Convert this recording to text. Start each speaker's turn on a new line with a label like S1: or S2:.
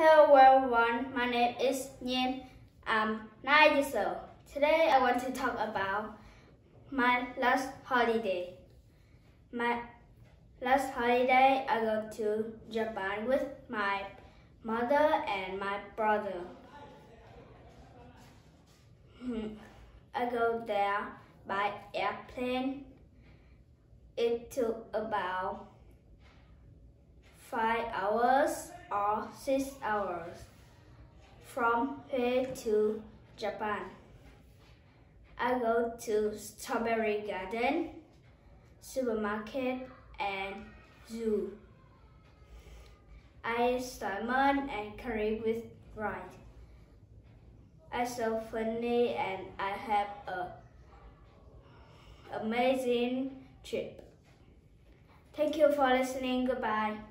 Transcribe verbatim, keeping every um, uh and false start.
S1: Hello everyone, my name is Nhiên. I'm nine years old. Today I want to talk about my last holiday. My last holiday I go to Japan with my mother and my brother. I go there by airplane. It took about five hours or six hours from here to Japan. I go to Strawberry Garden, supermarket, and zoo. I eat salmon and curry with rice. I so funny and I have a amazing trip. Thank you for listening. Goodbye.